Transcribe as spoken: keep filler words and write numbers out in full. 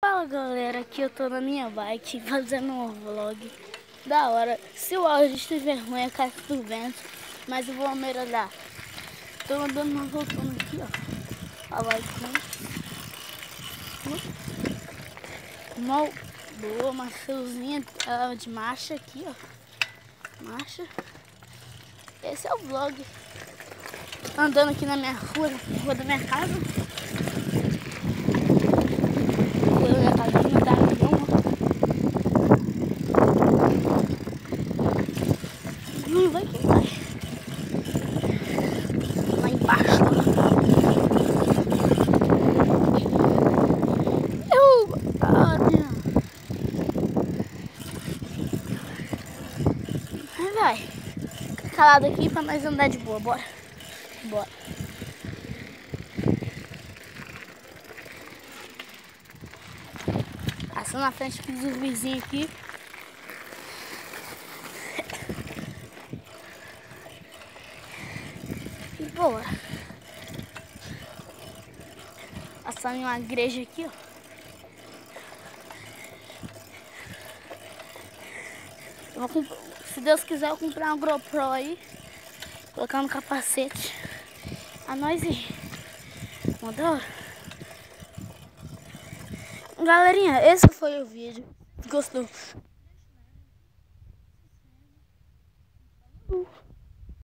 Fala galera, aqui eu tô na minha bike fazendo um vlog da hora. Se o áudio estiver ruim é caixa do vento, mas eu vou melhorar. Tô andando uma voltando aqui, ó. A bike mal boa, maceuzinha de marcha aqui, ó. Marcha. Esse é o vlog. Andando aqui na minha rua, na rua da minha casa. Não vai que vai. Lá embaixo. Eu. Ah, vai, vai. Fica calado aqui pra nós andar de boa. Bora. Bora. Passando na frente dos vizinhos aqui. Boa. Passando em uma igreja aqui, ó. Eu vou, se Deus quiser, eu comprar uma GoPro aí. Colocar no capacete. A nós ir. Mandou? Galerinha, esse foi o vídeo. Gostou?